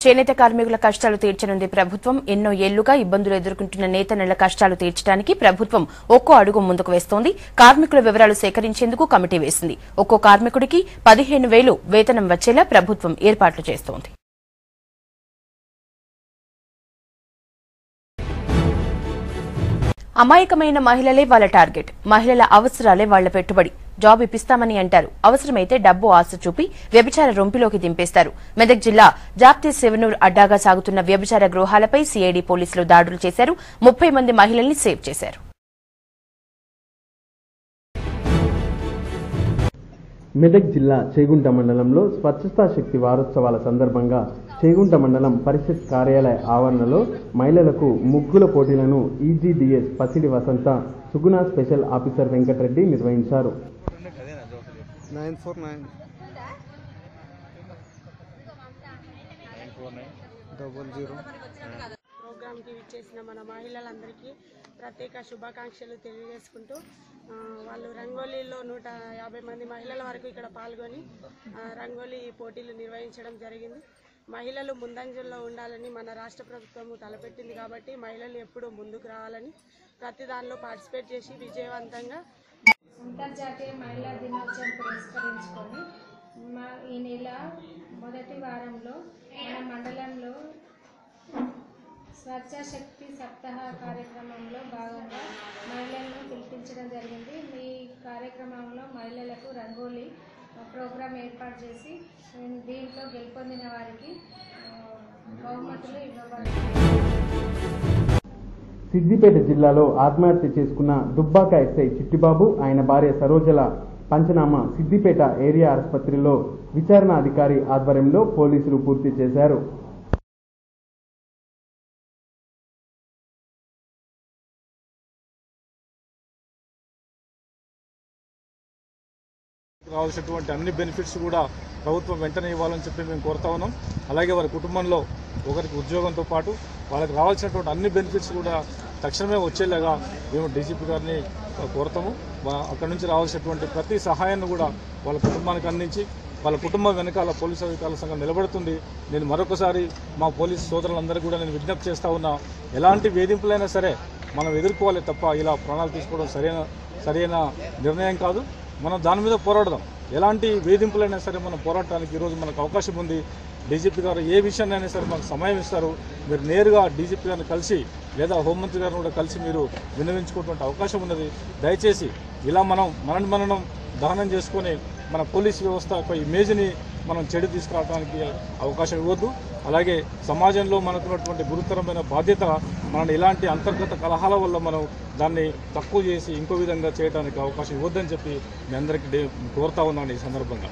చేనేత కార్మికుల కష్టాలు తీర్చనుంది ప్రభుత్వం. ఎన్నో ఏళ్లుగా ఇబ్బందులు ఎదుర్కొంటున్న నేతన్నల కష్టాలు తీర్చడానికి ప్రభుత్వం ఒక్కో అడుగు ముందుకు వేస్తోంది. కార్మికుల వివరాలు సేకరించేందుకు కమిటీ వేసింది. ఒక్కో కార్మికుడికి 15,000 వేతనం వచ్చేలా ప్రభుత్వం ఏర్పాట్లు చేస్తోంది. అమాయకమైన మహిళలే వాళ్ళ టార్గెట్. మహిళల అవసరాలే వాళ్ల పెట్టుబడి. జాబ్ ఇప్పిస్తామని అంటారు. అవసరమైతే డబ్బు ఆశ చూపి వ్యభిచార రొంపిలోకి దింపేస్తారు. మెదక్ జిల్లా జాప్తి శివనూర్ అడ్డాగా సాగుతున్న వ్యభిచార గృహాలపై సిఐడి పోలీసులు దాడులు చేశారు. 30 మంది మహిళల్ని సేవ్ చేశారు. మెదక్ జిల్లా చేగుంట మండలంలో స్వచ్ఛతా శక్తి వారోత్సవాల సందర్భంగా చేగుంట మండలం పరిషత్ కార్యాలయ ఆవరణలో మహిళలకు ముగ్గుల పోటీలను ఈజీడీఎస్ పసిడి వసంత సుగుణ స్పెషల్ ఆఫీసర్ వెంకటరెడ్డి నిర్వహించారు. ప్రోగ్రామ్కి విచ్చేసిన మన మహిళలందరికీ ప్రత్యేక శుభాకాంక్షలు తెలియజేసుకుంటూ వాళ్ళు రంగోలీలో 150 మంది మహిళల వరకు ఇక్కడ పాల్గొని రంగోలీ పోటీలు నిర్వహించడం జరిగింది. మహిళలు ముందంజల్లో ఉండాలని మన రాష్ట్ర ప్రభుత్వం తలపెట్టింది కాబట్టి మహిళలు ఎప్పుడూ ముందుకు రావాలని ప్రతి దానిలో పార్టిసిపేట్ చేసి విజయవంతంగా అంతర్జాతీయ మహిళా దినోత్సవం పురస్కరించుకొని ఈ నెల మొదటి వారంలో మన మండలంలో స్వచ్ఛ శక్తి సప్తాహ కార్యక్రమంలో భాగంగా మహిళలను పిలిపించడం జరిగింది. ఈ కార్యక్రమంలో మహిళలకు రంగోలీ ప్రోగ్రాం ఏర్పాటు చేసి దీంట్లో గెలుపొందిన వారికి బహుమతులు ఇవ్వబడతాయి. సిద్దిపేట జిల్లాలో ఆత్మహత్య చేసుకున్న దుబ్బాక ఎస్ఐ చిట్టిబాబు ఆయన భార్య సరోజల పంచనామా సిద్దిపేట ఏరియా ఆసుపత్రిలో విచారణ అధికారి ఆధ్వర్యంలో పోలీసులు పూర్తి చేశారు. రావాల్సినటువంటి అన్ని బెనిఫిట్స్ కూడా ప్రభుత్వం వెంటనే ఇవ్వాలని చెప్పి మేము కోరుతా ఉన్నాం. అలాగే వారి కుటుంబంలో ఒకరికి ఉద్యోగంతో పాటు వాళ్ళకి రావాల్సినటువంటి అన్ని బెనిఫిట్స్ కూడా తక్షణమే వచ్చేలాగా మేము డీజీపీ గారిని కోరుతాము. అక్కడి నుంచి రావాల్సినటువంటి ప్రతి సహాయాన్ని కూడా వాళ్ళ కుటుంబానికి అందించి వాళ్ళ కుటుంబం వెనకాల పోలీసు అధికారుల సంఘం నిలబడుతుంది. నేను మరొకసారి మా పోలీసు సోదరులందరూ కూడా నేను విజ్ఞప్తి చేస్తా ఉన్నా, ఎలాంటి వేధింపులైనా సరే మనం ఎదుర్కోవాలి తప్ప ఇలా ప్రాణాలు తీసుకోవడం సరైన నిర్ణయం కాదు. మనం దాని మీద పోరాడదాం. ఎలాంటి వేధింపులైనా సరే మనం పోరాటానికి ఈరోజు మనకు అవకాశం ఉంది. డీజీపీ గారు ఏ విషయాన్నైనా సరే మనకు సమయం ఇస్తారు. మీరు నేరుగా డీజీపీ గారిని కలిసి లేదా హోంమంత్రి గారిని కూడా కలిసి మీరు విన్నవించుకునేటువంటి అవకాశం ఉన్నది. దయచేసి ఇలా మనం దహనం చేసుకొని మన పోలీస్ వ్యవస్థ యొక్క ఇమేజ్ని మనం చెడు తీసుకురావడానికి అవకాశం ఇవ్వద్దు. అలాగే సమాజంలో మనకున్నటువంటి గురుతరమైన బాధ్యత మనల్ని ఇలాంటి అంతర్గత కలహాల వల్ల మనం దాన్ని తక్కువ చేసి ఇంకో విధంగా చేయడానికి అవకాశం ఇవ్వద్దని చెప్పి మీ అందరికీ కోరుతా ఉన్నాను. ఈ సందర్భంగా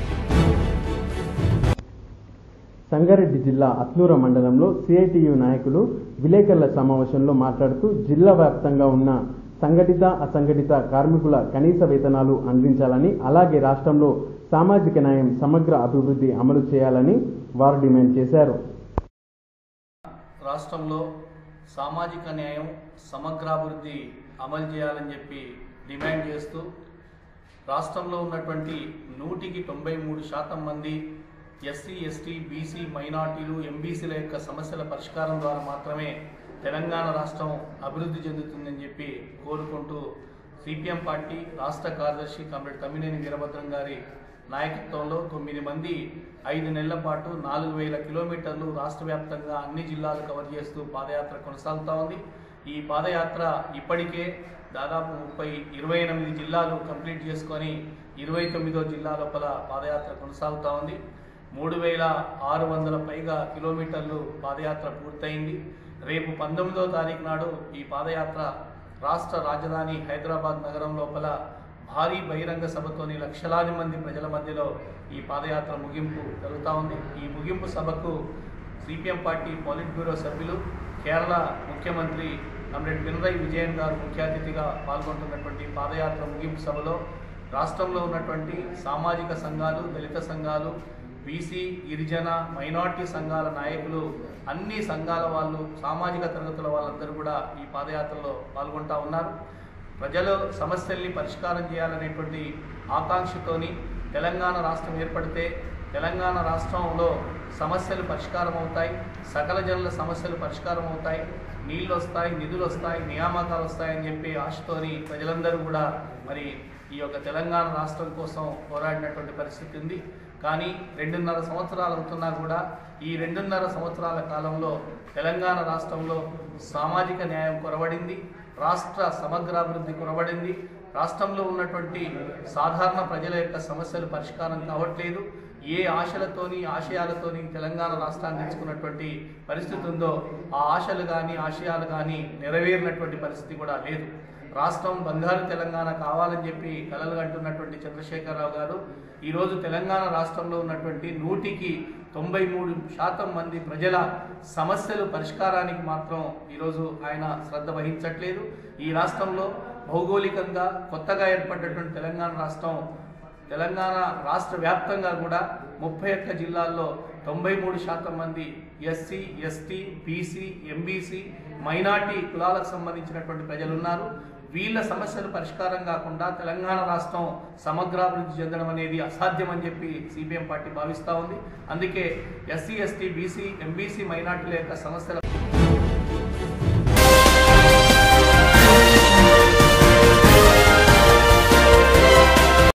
సంగారెడ్డి జిల్లా అత్లూర మండలంలో సిఐటియు నాయకులు విలేకరుల సమావేశంలో మాట్లాడుతూ జిల్లా వ్యాప్తంగా ఉన్న సంఘటిత అసంఘటిత కార్మికుల కనీస వేతనాలు అందించాలని, అలాగే రాష్ట్రంలో సామాజిక న్యాయం సమగ్ర అభివృద్ధి అమలు చేయాలని వారు డిమాండ్ చేశారు. రాష్ట్రంలో సామాజిక న్యాయం సమగ్రాభివృద్ధి అమలు చేయాలని చెప్పి డిమాండ్ చేస్తూ రాష్ట్రంలో ఉన్నటువంటి 193% మంది ఎస్సీ, ఎస్టీ, బీసీ, మైనార్టీలు, ఎంబీసీల యొక్క సమస్యల పరిష్కారం ద్వారా మాత్రమే తెలంగాణ రాష్ట్రం అభివృద్ధి చెందుతుందని చెప్పి కోరుకుంటూ సిపిఎం పార్టీ రాష్ట్ర కార్యదర్శి కామ్రేడ్ తమ్మినేని వీరభద్రం గారి నాయకత్వంలో 9 మంది 5 నెలల పాటు 4,000 కిలోమీటర్లు రాష్ట్ర వ్యాప్తంగా అన్ని జిల్లాలు కవర్ చేస్తూ పాదయాత్ర కొనసాగుతూ ఉంది. ఈ పాదయాత్ర ఇప్పటికే దాదాపు 28 జిల్లాలు కంప్లీట్ చేసుకొని 29వ జిల్లా లోపల పాదయాత్ర కొనసాగుతూ ఉంది. 3,600 పైగా కిలోమీటర్లు పాదయాత్ర పూర్తయింది. రేపు 19వ తారీఖు నాడు ఈ పాదయాత్ర రాష్ట్ర రాజధాని హైదరాబాద్ నగరం లోపల భారీ బహిరంగ సభతోని లక్షలాది మంది ప్రజల మధ్యలో ఈ పాదయాత్ర ముగింపు జరుగుతూ ఉంది. ఈ ముగింపు సభకు సిపిఎం పార్టీ పోలిట్ బ్యూరో సభ్యులు, కేరళ ముఖ్యమంత్రి కామ్రేడ్ పినరయి విజయన్ గారు ముఖ్య అతిథిగా పాల్గొంటున్నటువంటి పాదయాత్ర ముగింపు సభలో రాష్ట్రంలో ఉన్నటువంటి సామాజిక సంఘాలు, దళిత సంఘాలు, బీసీ, గిరిజన, మైనార్టీ సంఘాల నాయకులు, అన్ని సంఘాల వాళ్ళు, సామాజిక తరగతుల వాళ్ళందరూ కూడా ఈ పాదయాత్రలో పాల్గొంటూ ఉన్నారు. ప్రజల సమస్యల్ని పరిష్కారం చేయాలనేటువంటి ఆకాంక్షతోని తెలంగాణ రాష్ట్రం ఏర్పడితే తెలంగాణ రాష్ట్రంలో సమస్యలు పరిష్కారం అవుతాయి, సకల జనుల సమస్యలు పరిష్కారం అవుతాయి, నీళ్ళు వస్తాయి, నిధులు వస్తాయి, నియామకాలు వస్తాయని చెప్పి ఆశతోని ప్రజలందరూ కూడా మరి ఈ యొక్క తెలంగాణ రాష్ట్రం కోసం పోరాడినటువంటి పరిస్థితి ఉంది. కానీ 2.5 సంవత్సరాలు అవుతున్నా కూడా ఈ 2.5 సంవత్సరాల కాలంలో తెలంగాణ రాష్ట్రంలో సామాజిక న్యాయం కొరవడింది, రాష్ట్ర సమగ్రాభివృద్ధి కొరవడింది, రాష్ట్రంలో ఉన్నటువంటి సాధారణ ప్రజల యొక్క సమస్యలు పరిష్కారం కావట్లేదు. ఏ ఆశలతోని ఆశయాలతోని తెలంగాణ రాష్ట్రాన్ని తెచ్చుకున్నటువంటి పరిస్థితి ఉందో ఆ ఆశలు కానీ ఆశయాలు కానీ నెరవేరినటువంటి పరిస్థితి కూడా లేదు. రాష్ట్రం బంగారు తెలంగాణ కావాలని చెప్పి కలలు కంటున్నటువంటి చంద్రశేఖరరావు గారు ఈరోజు తెలంగాణ రాష్ట్రంలో ఉన్నటువంటి 93% మంది ప్రజల సమస్యలు పరిష్కారానికి మాత్రం ఈరోజు ఆయన శ్రద్ధ వహించట్లేదు. ఈ రాష్ట్రంలో భౌగోళికంగా కొత్తగా ఏర్పడినటువంటి తెలంగాణ రాష్ట్ర వ్యాప్తంగా కూడా 31 జిల్లాల్లో 93% మంది SC, ST, BC, MBC, minority కులాలకు సంబంధించినటువంటి ప్రజలు ఉన్నారు. వీళ్ళ సమస్యలు పరిష్కారం కాకుండా తెలంగాణ రాష్ట్రం సమగ్రాభివృద్ధి చెందడం అనేది అసాధ్యం అని చెప్పి సిపిఎం పార్టీ భావిస్తూ ఉంది. అందుకే ఎస్సీ, ఎస్టీ, బీసీ, ఎంబీసీ, మైనార్టీల యొక్క సమస్యల